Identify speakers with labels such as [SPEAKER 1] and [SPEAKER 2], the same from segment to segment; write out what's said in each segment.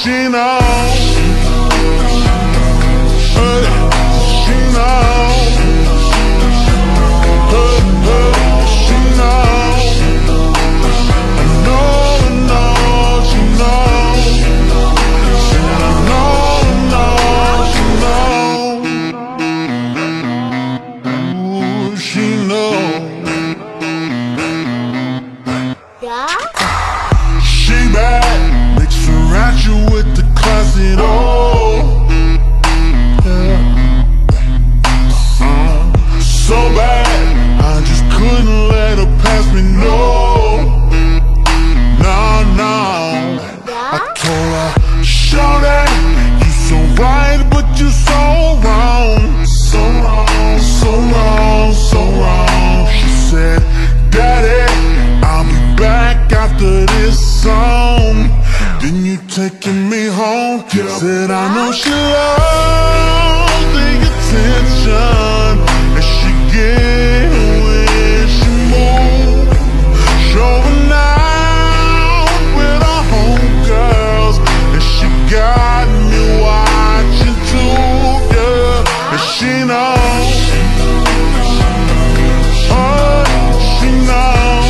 [SPEAKER 1] She knows. She knows. She knows. I know she knows. Said I know she knows. Ooh, she knows.
[SPEAKER 2] Yeah?
[SPEAKER 1] She bad, makes her at you with the closet, oh yeah. So bad, I just couldn't let her pass me, no. No, no. I told her, shorty, you so right, but you so wrong. So wrong, so wrong, so wrong. She said, Daddy, I'll be back after this song. Then you taking me home. Said I know she loves the attention that she get when she move. Showing out with her homegirls, and she got me watching too, yeah. And she knows. She knows.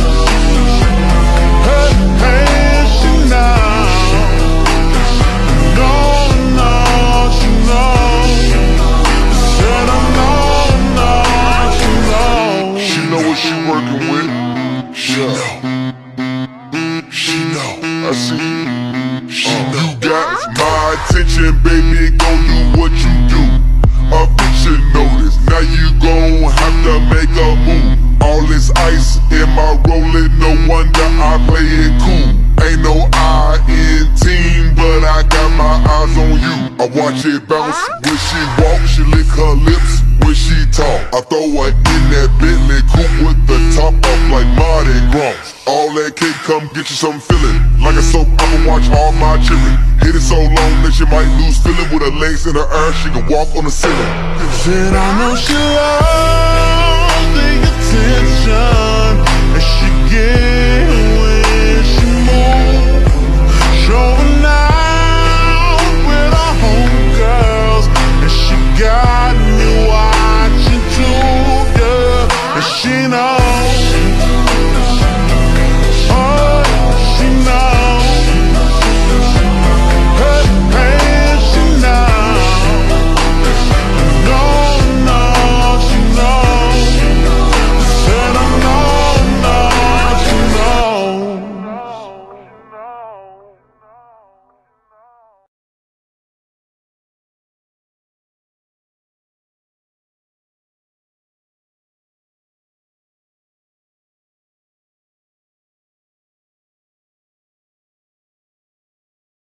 [SPEAKER 1] Hey, she knows. No, she knows. Said I know she knows. She know what she working with. She know. She know. I see. She know. You got my attention, baby. Gon' do what you do. A bitch should notice. Now you gon' have to make a move. All this ice in my rolling, no wonder I play it cool. Ain't no I in team, but I got my eyes on you. I watch it bounce when she walk, she lick her lips when she talk. I throw her in that Bentley coupe with the top off like Mardi Gras. All that cake, come get you some feeling. Like a soap, I'ma watch all my children. Hit it so long that she might lose feeling. With her legs in her air, she can walk on the ceiling. Said I know she loves the attention